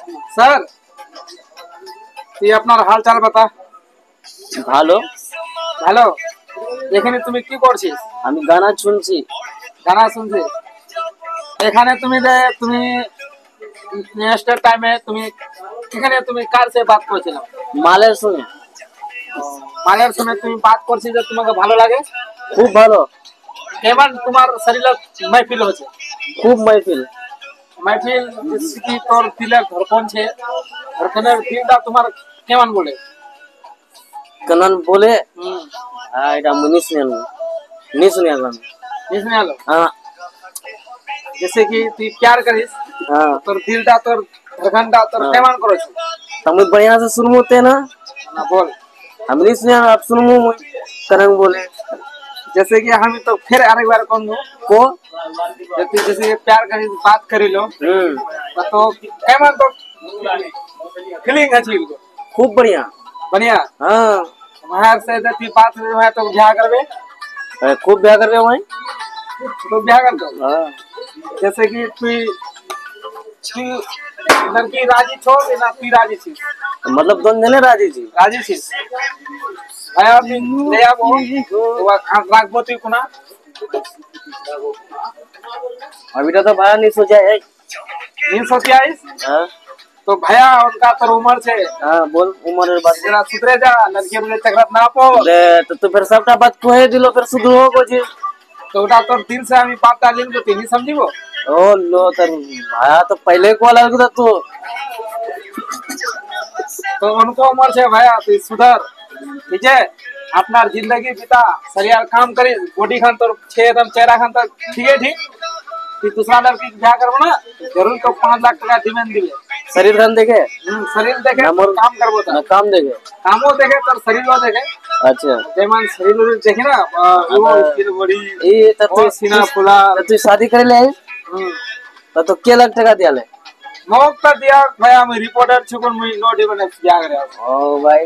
Sir তুই আপনার হালচাল বাতা। ভালো। ভালো। এখানে তুমি কি করছিস? আমি গানা শুনছি। গানা শুনছিস? এখানে তুমি নেক্সট টাইমে তুমি এখানে তুমি কার সে বাত করছিলাম? মালের সঙ্গে। মায়ের সঙ্গে তুমি বাত করছি যে তোমাকে ভালো লাগে? খুব ভালো। কেমন তোমার শরীরে महफिल হচ্ছে? খুব महफिल। महफिल কি তোর দিলের ধড়কন ছে? ধড়কনের দিলটা তোমার কেমন বলে? कनन बोले हाँ इटा मुनी सुनिया गान। इसमें आलो हाँ जैसे कि तू प्यार करिस हाँ তোর দিলটা তোর ধড়কনটা তোর কেমন করছ? हम बढ़िया से सुनमुते ना ना बोल। हम नहीं सुनिया आप सुनमु कनन बोले जैसे कि हम तो फिर अरे बार कौन को जैसे प्यार करी बात करी लो तो केमन तो फीलिंग अच्छी खूब बढ़िया। बढ़िया। हाँ बाहर से जब बात है तो ब्याह करबे? खूब ब्याह कर रहे हो भाई। तो ब्याह कर दो। हाँ जैसे कि तू लड़की राजी छो ना तू राजी छी? मतलब दोनों जने राजी जी। राजी छी भाई आप ले आओ तो राखबो तू कुना अभी तो भाई नहीं सोचा है। नहीं सोचिया इस? हाँ तो भैया उनका तो उम्र से हाँ बोल उम्र बात जरा सुधरे जा लड़की मुझे चक्रत ना पो तो फिर सबटा बात को है दिलो फिर सुधरो को जी तो उठा तो दिल से हमें बात तालीम को नहीं समझी वो ओ लो तर भाया तो पहले को अलग था तो उनको उम्र से भैया तू सुधर ठीक है अपना जिंदगी बिता सरिया काम करे बॉडी खान तो छे एकदम चेहरा खान तो ठीक है ठीक कि दूसरा लड़की ब्याह करबो ना जरूर तो 5 लाख टका डिमांड दिले शरीर खान देखे शरीर देखे काम करबो ना काम देखे कामो देखे तर शरीर वो देखे। अच्छा जेमान शरीर देखे ना वो फिर बड़ी ये तो सीना फुला तू शादी करे ले तो के लाख टका दिया ले मौका दिया भैया मैं रिपोर्टर छुकन मैं नोट बने ब्याह करे ओ भाई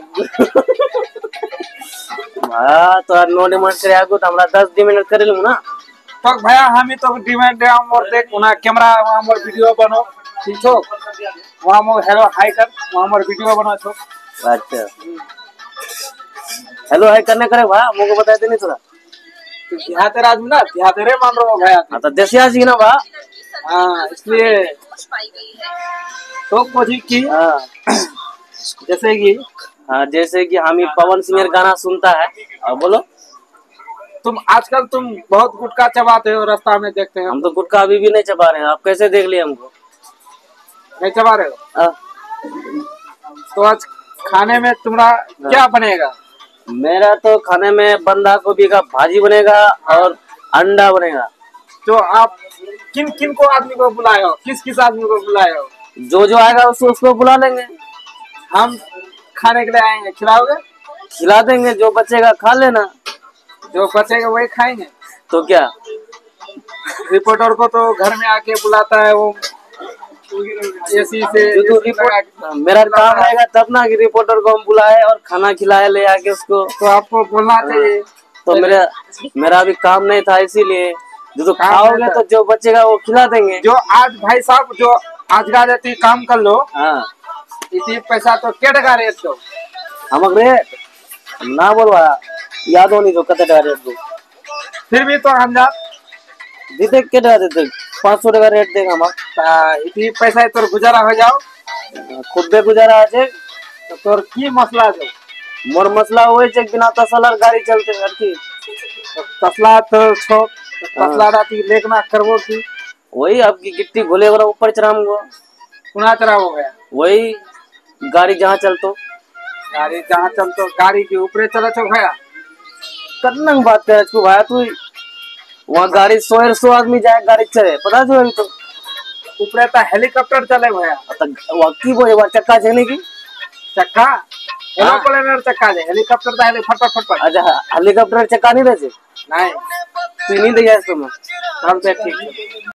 हां तो नो डिमांड करे आगो तो हमरा 10 डिमांड करे लू ना तो भैया हम ही तो डिमांड दे हम और देख ना कैमरा हम और वीडियो बनो ठीक छो वहां मो हेलो हाय कर वहां और वीडियो बना छो। अच्छा हेलो हाय करने करे भाई मोको बता दे नहीं थोड़ा तो यहाँ तेरा आदमी ना यहाँ तेरे मान रहा हूँ भैया हां तो देसिया जी ना बा हाँ इसलिए तो कुछ की जैसे कि हाँ जैसे कि हम ही पवन सिंह गाना सुनता है और बोलो तुम आजकल तुम बहुत गुटखा चबाते हो रास्ता में देखते हैं हम तो गुटखा अभी भी नहीं चबा रहे हैं आप कैसे देख लिए हमको नहीं चबा रहे हो तो आज खाने में तुम्हारा क्या बनेगा? मेरा तो खाने में बंधा गोभी का भाजी बनेगा और अंडा बनेगा। तो आप किन किन को आदमी को बुलाए हो किस किस आदमी को बुलाए हो? जो आएगा उसको बुला लेंगे हम खाने के लिए आएंगे खिलाओगे? खिला देंगे जो बचेगा खा लेना जो बचेगा वही खाएंगे। तो क्या रिपोर्टर को तो घर में आके बुलाता है वो एसी से जो रिपोर्ट मेरा काम आएगा तब ना कि रिपोर्टर को हम बुलाए और खाना खिलाए ले आके उसको तो आपको बोलना चाहिए। तो मेरा अभी काम नहीं था इसीलिए जो खाओगे तो जो बचेगा वो खिला देंगे। जो आज भाई साहब जो आज का रहती काम कर लो हाँ इसी पैसा तो क्या टका रेट तो हम रेट ना बोलवा याद होनी तो कते टका रेट दो फिर भी तो हम जात दीदे के टका देते 500 टका रेट देगा हम इसी पैसा तो गुजारा हो जाओ खुद बे गुजारा আছে तो तोर की मसला जो मोर मसला होय छै बिना तसलार गाड़ी चलते हर की तसला तो छो तसला राती लेकना करबो की वही आपकी गिट्टी घोले वाला ऊपर चढ़ाऊंगा पुना चढ़ा हो गया वही गाड़ी जहाँ चलतो गाड़ी के ऊपर चला छो भैया करना बात करे तू भाई तू वहाँ गाड़ी 100 आदमी जाए गाड़ी चले पता जो अभी तो ऊपर तो हेलीकॉप्टर चले भैया वहाँ की बोले वहाँ चक्का चलने की चक्का एरोप्लेन चक्का है हेलीकॉप्टर तो हेली फट अच्छा हेलीकॉप्टर चक्का नहीं रहे नहीं तू नहीं दे जाए तुम्हें ठीक है।